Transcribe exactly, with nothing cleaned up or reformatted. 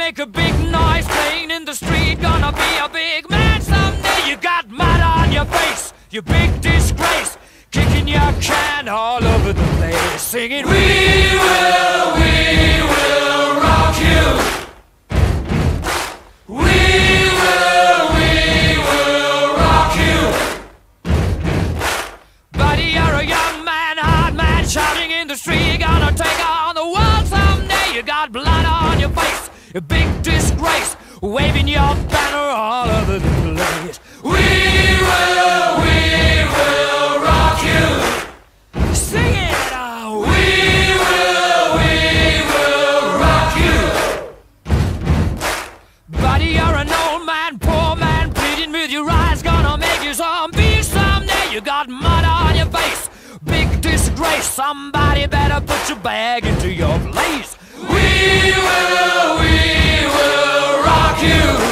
make a big noise playing in the street. Gonna be a big man someday. You got mud on your face, you big disgrace. Kicking your can all over the place, singing, we will, we will rock you. We will, we will rock you. Buddy, you're a young man, hard man, shouting in the street. Gonna take on the world someday. You got blood on your face, a big disgrace, waving your banner all over the place. We will, we will rock you. Sing it! Oh, we will, we will rock you. Buddy, you're an old man, poor man, pleading with your eyes. Gonna make you zombie someday. You got mud on your face, big disgrace. Somebody better put your bag into your place. We will, we will rock you.